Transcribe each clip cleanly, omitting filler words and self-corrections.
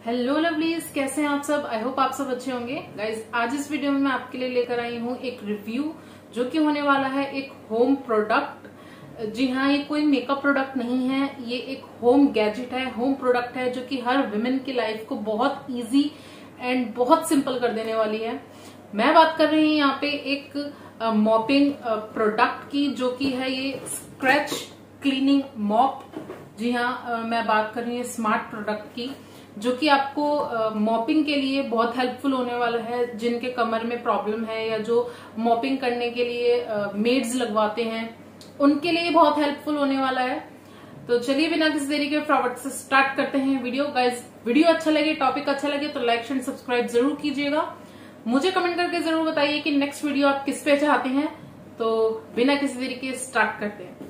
Hello lovelies, कैसे हैं आप सब। आई होप आप सब अच्छे होंगे। गाइज, आज इस वीडियो में मैं आपके लिए लेकर आई हूँ एक रिव्यू जो कि होने वाला है एक होम प्रोडक्ट। जी हाँ, ये कोई मेकअप प्रोडक्ट नहीं है, ये एक होम गैजेट है, होम प्रोडक्ट है जो कि हर विमेन की लाइफ को बहुत इजी एंड बहुत सिंपल कर देने वाली है। मैं बात कर रही हूँ यहाँ पे एक मॉपिंग प्रोडक्ट की, जो कि है ये स्क्रैच क्लीनिंग मॉप। जी हाँ, मैं बात कर रही हूँ स्मार्ट प्रोडक्ट की, जो कि आपको मॉपिंग के लिए बहुत हेल्पफुल होने वाला है। जिनके कमर में प्रॉब्लम है या जो मॉपिंग करने के लिए मेड्स लगवाते हैं, उनके लिए बहुत हेल्पफुल होने वाला है। तो चलिए बिना किसी देरी के फटाफट से स्टार्ट करते हैं वीडियो। गाइज, वीडियो अच्छा लगे, टॉपिक अच्छा लगे तो लाइक एंड सब्सक्राइब जरूर कीजिएगा। मुझे कमेंट करके जरूर बताइए कि नेक्स्ट वीडियो आप किस पे चाहते हैं। तो बिना किसी देरी के स्टार्ट करते हैं।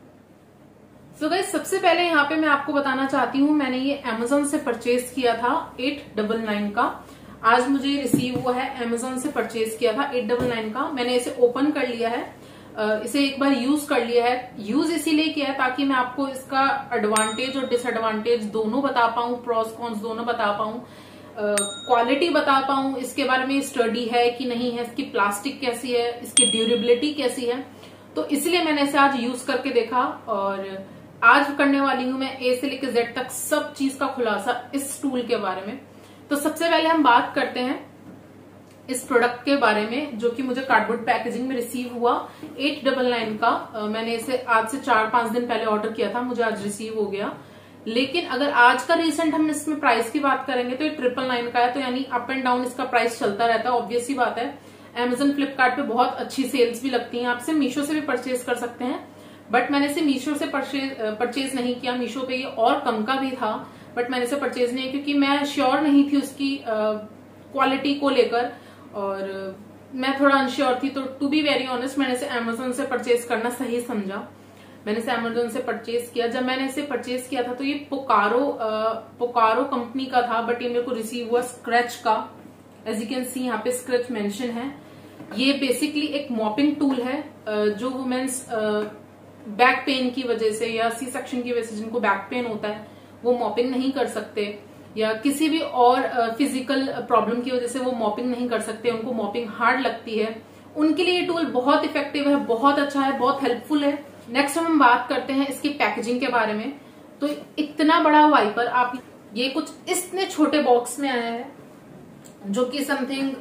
सो गाइस, सबसे पहले यहाँ पे मैं आपको बताना चाहती हूँ, मैंने ये Amazon से परचेज किया था 899 का। आज मुझे रिसीव हुआ है, Amazon से परचेज किया था 899 का। मैंने इसे ओपन कर लिया है, इसे एक बार यूज कर लिया है। यूज इसीलिए किया है ताकि मैं आपको इसका एडवांटेज और डिसएडवांटेज दोनों बता पाऊं, प्रोस कॉन्स दोनों बता पाऊं, क्वालिटी बता पाऊं, इसके बारे में स्टडी है कि नहीं है, इसकी प्लास्टिक कैसी है, इसकी ड्यूरेबिलिटी कैसी है। तो इसलिए मैंने इसे आज यूज करके देखा और आज करने वाली हूं मैं ए से लेकर जेड तक सब चीज का खुलासा इस टूल के बारे में। तो सबसे पहले हम बात करते हैं इस प्रोडक्ट के बारे में, जो कि मुझे कार्डबोर्ड पैकेजिंग में रिसीव हुआ 899 का। मैंने इसे आज से 4-5 दिन पहले ऑर्डर किया था, मुझे आज रिसीव हो गया। लेकिन अगर आज का रिसेंट हम इसमें प्राइस की बात करेंगे तो ये 999 का है। तो यानी अप एंड डाउन इसका प्राइस चलता रहता है, ऑब्वियस सी बात है। Amazon फ्लिपकार्ट पे बहुत अच्छी सेल्स भी लगती हैं, आपसे मीशो से भी परचेज कर सकते हैं। बट मैंने इसे मीशो से परचेज नहीं किया, मीशो पे ये और कम का भी था, बट मैंने इसे परचेज नहीं किया क्योंकि मैं श्योर नहीं थी उसकी क्वालिटी को लेकर, और मैं थोड़ा अनश्योर थी। तो टू बी वेरी ऑनेस्ट, मैंने इसे Amazon से परचेज करना सही समझा। मैंने इसे Amazon से परचेज किया। जब मैंने इसे परचेज किया था तो ये पोकारो कंपनी का था, बट ये मेरे को रिसीव हुआ स्क्रैच का। एज यू कैन सी यहाँ पे स्क्रैच मेंशन है। ये बेसिकली एक मॉपिंग टूल है जो वुमेन्स बैक पेन की वजह से या सी सेक्शन की वजह से, जिनको बैक पेन होता है वो मॉपिंग नहीं कर सकते, या किसी भी और फिजिकल प्रॉब्लम की वजह से वो मॉपिंग नहीं कर सकते, उनको मॉपिंग हार्ड लगती है, उनके लिए ये टूल बहुत इफेक्टिव है, बहुत अच्छा है, बहुत हेल्पफुल है। नेक्स्ट हम बात करते हैं इसकी पैकेजिंग के बारे में। तो इतना बड़ा वाइपर, आप ये कुछ इतने छोटे बॉक्स में आया है, जो कि समथिंग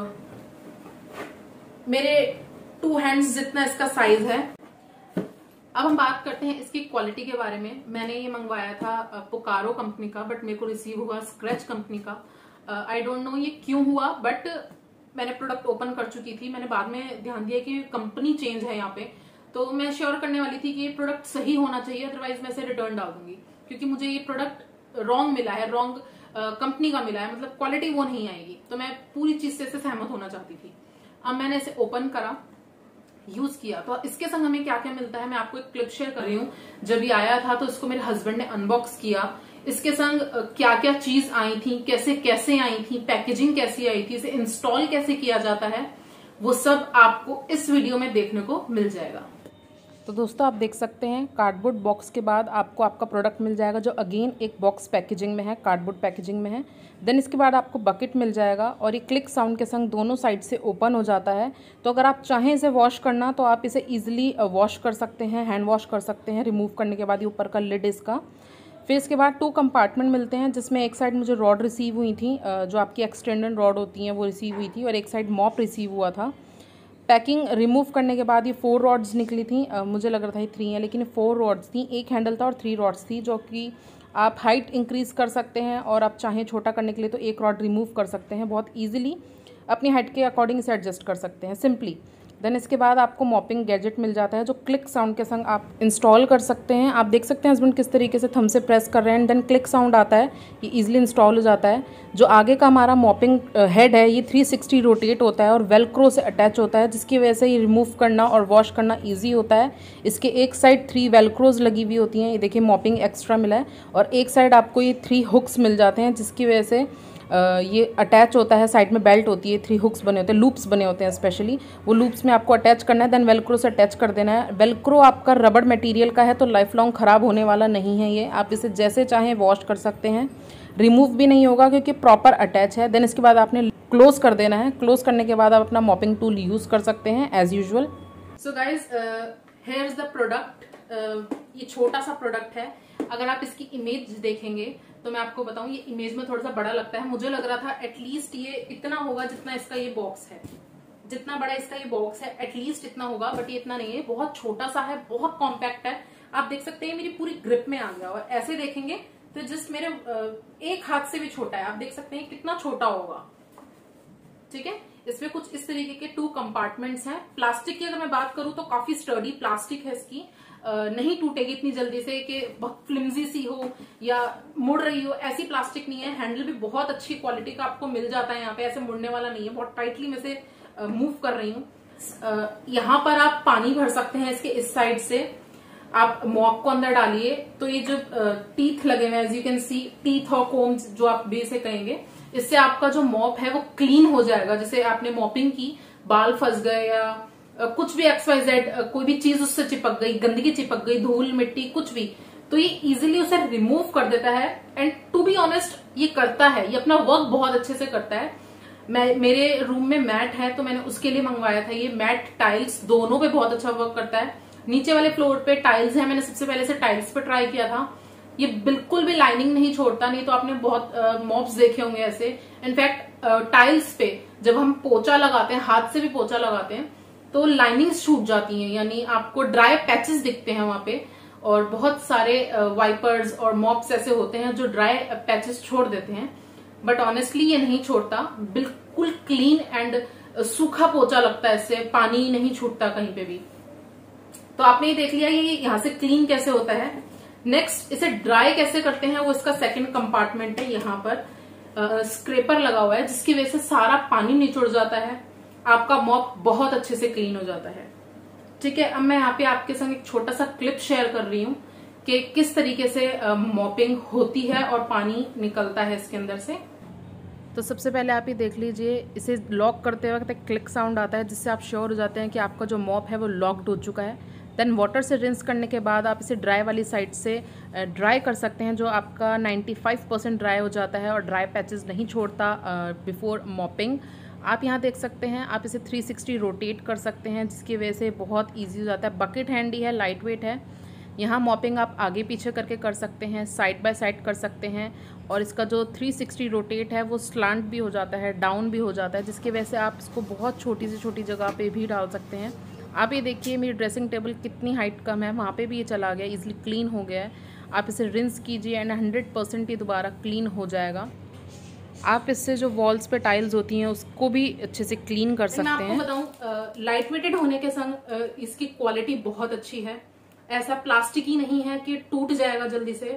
मेरे 2 हैंड्स जितना इसका साइज है। अब हम बात करते हैं इसकी क्वालिटी के बारे में। मैंने ये मंगवाया था पोकारो कंपनी का, बट मेरे को रिसीव हुआ स्क्रैच कंपनी का। आई डोंट नो ये क्यों हुआ, बट मैंने प्रोडक्ट ओपन कर चुकी थी। मैंने बाद में ध्यान दिया कि कंपनी चेंज है यहाँ पे, तो मैं श्योर करने वाली थी कि ये प्रोडक्ट सही होना चाहिए, अदरवाइज मैं इसे रिटर्न डाल दूंगी, क्योंकि मुझे ये प्रोडक्ट रॉन्ग मिला है, रॉन्ग कंपनी का मिला है, मतलब क्वालिटी वो नहीं आएगी। तो मैं पूरी चीज से सहमत होना चाहती थी। अब मैंने इसे ओपन करा, यूज किया, तो इसके संग हमें क्या क्या मिलता है मैं आपको एक क्लिप शेयर कर रही हूँ। जब ये आया था तो इसको मेरे हस्बैंड ने अनबॉक्स किया। इसके संग क्या क्या चीज आई थी, कैसे कैसे आई थी, पैकेजिंग कैसी आई थी, इसे इंस्टॉल कैसे किया जाता है, वो सब आपको इस वीडियो में देखने को मिल जाएगा। तो दोस्तों, आप देख सकते हैं कार्डबोर्ड बॉक्स के बाद आपको आपका प्रोडक्ट मिल जाएगा, जो अगेन एक बॉक्स पैकेजिंग में है, कार्डबोर्ड पैकेजिंग में है। देन इसके बाद आपको बकेट मिल जाएगा, और ये क्लिक साउंड के संग दोनों साइड से ओपन हो जाता है। तो अगर आप चाहें इसे वॉश करना तो आप इसे ईजिली वॉश कर सकते हैं, हैंड वॉश कर सकते हैं। रिमूव करने के बाद ये ऊपर का लिड इसका। फिर इसके बाद 2 कंपार्टमेंट मिलते हैं, जिसमें एक साइड मुझे रॉड रिसीव हुई थी, जो आपकी एक्सटेंडेड रॉड होती हैं वो रिसीव हुई थी, और एक साइड मॉप रिसीव हुआ था। पैकिंग रिमूव करने के बाद ये 4 रॉड्स निकली थी। मुझे लग रहा था ये 3 है, लेकिन 4 रॉड्स थी। एक हैंडल था और 3 रॉड्स थी, जो कि आप हाइट इंक्रीज कर सकते हैं, और आप चाहें छोटा करने के लिए तो एक रॉड रिमूव कर सकते हैं। बहुत ईजिली अपनी हाइट के अकॉर्डिंग इसे एडजस्ट कर सकते हैं सिंपली। देन इसके बाद आपको मॉपिंग गैजेट मिल जाता है, जो क्लिक साउंड के संग आप इंस्टॉल कर सकते हैं। आप देख सकते हैं हस्बैंड किस तरीके से थंब से प्रेस कर रहे हैं, देन क्लिक साउंड आता है, ये ईजिली इंस्टॉल हो जाता है। जो आगे का हमारा मॉपिंग हेड है, ये 360 रोटेट होता है और वेलक्रो से अटैच होता है, जिसकी वजह से ये रिमूव करना और वॉश करना ईजी होता है। इसके एक साइड 3 वेलक्रोज लगी हुई होती हैं, ये देखिए मॉपिंग एक्स्ट्रा मिला है, और एक साइड आपको ये 3 हुक्स मिल जाते हैं, जिसकी वजह से ये अटैच होता है, साइड में बेल्ट होती है, 3 हुक्स बने होते हैं, लूप्स बने होते हैं स्पेशली, वो लूप्स में आपको अटैच करना है, देन वेलक्रो से अटैच कर देना है। वेलक्रो आपका रबड़ मटेरियल का है तो लाइफ लॉन्ग ख़राब होने वाला नहीं है ये, आप इसे जैसे चाहें वॉश कर सकते हैं, रिमूव भी नहीं होगा क्योंकि प्रॉपर अटैच है। देन इसके बाद आपने क्लोज कर देना है, क्लोज करने के बाद आप अपना मॉपिंग टूल यूज़ कर सकते हैं as usual. So guys here is the product. ये छोटा सा प्रोडक्ट है, अगर आप इसकी इमेज देखेंगे तो मैं आपको बताऊं ये इमेज में थोड़ा सा बड़ा लगता है, मुझे लग रहा था एटलीस्ट ये इतना होगा जितना इसका ये बॉक्स है, जितना बड़ा इसका ये बॉक्स है एटलीस्ट इतना होगा, बट ये इतना नहीं है, बहुत छोटा सा है, बहुत कॉम्पैक्ट है। आप देख सकते हैं मेरी पूरी ग्रिप में आ गया, और ऐसे देखेंगे तो जस्ट मेरे एक हाथ से भी छोटा है, आप देख सकते हैं कितना छोटा होगा। ठीक है, इसमें कुछ इस तरीके के 2 कंपार्टमेंट्स हैं। प्लास्टिक की अगर मैं बात करूं तो काफी स्टर्डी प्लास्टिक है इसकी, नहीं टूटेगी इतनी जल्दी से कि बहुत फ्लिमजी सी हो या मुड़ रही हो, ऐसी प्लास्टिक नहीं है। हैंडल भी बहुत अच्छी क्वालिटी का आपको मिल जाता है यहाँ पे, ऐसे मुड़ने वाला नहीं है। बहुत टाइटली मैं से मूव कर रही हूँ। यहाँ पर आप पानी भर सकते हैं इसके इस साइड से, आप मॉप को अंदर डालिए तो ये जो टीथ लगे हुए हैं, as you can see, teeth और कोम्स जो आप बे से कहेंगे, इससे आपका जो मॉप है वो क्लीन हो जाएगा। जैसे आपने मॉपिंग की, बाल फंस गए या कुछ भी XYZ कोई भी चीज उससे चिपक गई, गंदगी चिपक गई, धूल मिट्टी कुछ भी, तो ये इजीली उसे रिमूव कर देता है। एंड टू बी ऑनेस्ट ये करता है, ये अपना वर्क बहुत अच्छे से करता है। मेरे रूम में मैट है तो मैंने उसके लिए मंगवाया था ये मैट, टाइल्स दोनों पे बहुत अच्छा वर्क करता है। नीचे वाले फ्लोर पे टाइल्स है, मैंने सबसे पहले से टाइल्स पे ट्राई किया था, ये बिल्कुल भी लाइनिंग नहीं छोड़ता। नहीं तो आपने बहुत मॉप्स देखे होंगे ऐसे, इनफैक्ट टाइल्स पे जब हम पोछा लगाते हैं, हाथ से भी पोछा लगाते हैं तो लाइनिंग्स छूट जाती हैं, यानी आपको ड्राई पैचेस दिखते हैं वहां पे, और बहुत सारे वाइपर्स और मॉप्स ऐसे होते हैं जो ड्राई पैचेस छोड़ देते हैं, बट ऑनेस्टली ये नहीं छोड़ता, बिल्कुल क्लीन एंड सूखा पोछा लगता है, इससे पानी नहीं छूटता कहीं पे भी। तो आपने ये देख लिया ये यहाँ से क्लीन कैसे होता है। नेक्स्ट इसे ड्राई कैसे करते हैं, वो इसका सेकंड कंपार्टमेंट है। यहाँ पर स्क्रेपर लगा हुआ है जिसकी वजह से सारा पानी निचुड़ जाता है, आपका मॉप बहुत अच्छे से क्लीन हो जाता है। ठीक है, अब मैं यहाँ पे आपके संग एक छोटा सा क्लिप शेयर कर रही हूँ कि किस तरीके से मॉपिंग होती है और पानी निकलता है इसके अंदर से। तो सबसे पहले आप ये देख लीजिए, इसे लॉक करते वक्त एक क्लिक साउंड आता है जिससे आप श्योर हो जाते हैं कि आपका जो मॉप है वो लॉक्ड हो चुका है। देन वाटर से रिंस करने के बाद आप इसे ड्राई वाली साइड से ड्राई कर सकते हैं, जो आपका 95% ड्राई हो जाता है और ड्राई पैचेस नहीं छोड़ता बिफोर मॉपिंग। आप यहाँ देख सकते हैं, आप इसे 360 रोटेट कर सकते हैं जिसकी वजह से बहुत ईजी हो जाता है। बकेट हैंडी है, लाइट वेट है। यहाँ मॉपिंग आप आगे पीछे करके कर सकते हैं, साइड बाय साइड कर सकते हैं, और इसका जो 360 रोटेट है वो स्लांट भी हो जाता है, डाउन भी हो जाता है, जिसकी वजह से आप इसको बहुत छोटी से छोटी जगह पे भी डाल सकते हैं। आप ये देखिए मेरी ड्रेसिंग टेबल कितनी हाइट कम है, वहाँ पे भी ये चला गया, इजीली क्लीन हो गया है। आप इसे रिंस कीजिए एंड 100% ये दोबारा क्लीन हो जाएगा। आप इससे जो वॉल्स पे टाइल्स होती हैं उसको भी अच्छे से क्लीन कर सकते हैं। मैं आपको बताऊं, लाइट वेटेड होने के संग इसकी क्वालिटी बहुत अच्छी है। ऐसा प्लास्टिक ही नहीं है कि टूट जाएगा जल्दी से,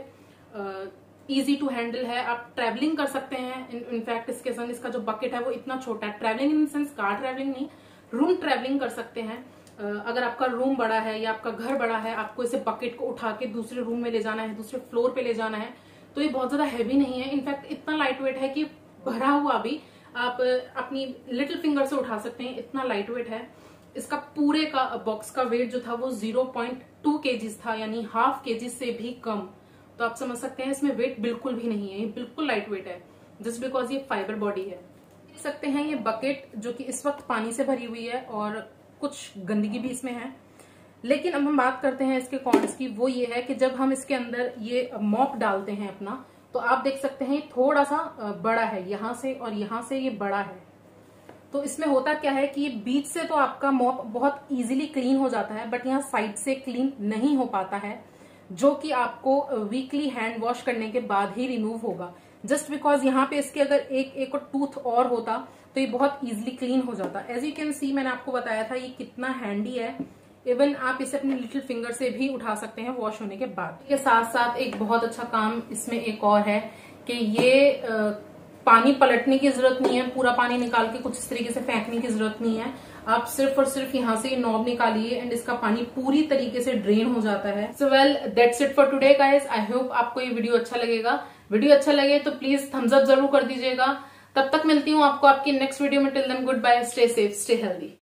इजी टू हैंडल है। आप ट्रैवलिंग कर सकते हैं। इनफैक्ट इसके संग इसका जो बकेट है वो इतना छोटा है, travelling in sense car travelling नहीं, रूम ट्रैवलिंग कर सकते हैं। अगर आपका रूम बड़ा है या आपका घर बड़ा है, आपको इसे बकेट को उठा के दूसरे रूम में ले जाना है, दूसरे फ्लोर पे ले जाना है, तो ये बहुत ज्यादा हैवी नहीं है। इनफैक्ट इतना लाइट वेट है कि भरा हुआ भी आप अपनी लिटिल फिंगर से उठा सकते हैं, इतना लाइट वेट है। इसका पूरे का बॉक्स का वेट जो था वो 0.2 kg था, यानी ½ kg से भी कम। तो आप समझ सकते हैं इसमें वेट बिल्कुल भी नहीं है, ये बिल्कुल लाइट वेट है, जस्ट बिकॉज ये फाइबर बॉडी है। देख सकते हैं ये बकेट जो कि इस वक्त पानी से भरी हुई है और कुछ गंदगी भी इसमें है। लेकिन अब हम बात करते हैं इसके कॉन्स की। वो ये है कि जब हम इसके अंदर ये मॉप डालते हैं अपना, तो आप देख सकते हैं थोड़ा सा बड़ा है, यहाँ से और यहाँ से ये बड़ा है। तो इसमें होता क्या है कि ये बीच से तो आपका मॉप बहुत इजीली क्लीन हो जाता है, बट यहाँ साइड से क्लीन नहीं हो पाता है, जो कि आपको वीकली हैंड वॉश करने के बाद ही रिमूव होगा। जस्ट बिकॉज यहाँ पे इसके अगर एक और टूथ और होता तो ये बहुत इजीली क्लीन हो जाता। एज यू कैन सी, मैंने आपको बताया था ये कितना हैंडी है। इवन आप इसे अपनी लिटिल फिंगर से भी उठा सकते हैं वॉश होने के बाद। इसके साथ साथ एक बहुत अच्छा काम इसमें एक और है कि ये पानी पलटने की जरूरत नहीं है, पूरा पानी निकाल के कुछ इस तरीके से फेंकने की जरूरत नहीं है। आप सिर्फ और सिर्फ यहाँ से नॉब निकालिए एंड इसका पानी पूरी तरीके से ड्रेन हो जाता है। So well that's it for today guys. I hope आपको ये वीडियो अच्छा लगेगा। वीडियो अच्छा लगे तो प्लीज थम्स अप जरूर कर दीजिएगा। तब तक मिलती हूँ आपको आपकी नेक्स्ट वीडियो में। Till then goodbye, stay safe, stay healthy.